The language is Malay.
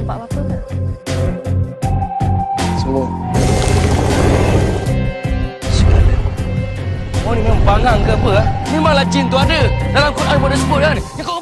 nampak apa-apa ke? Semua. Segala. Kau ni memang bangang ke apa? Memanglah jin tu ada. Dalam Quran pun ada sebut kan? Yang kau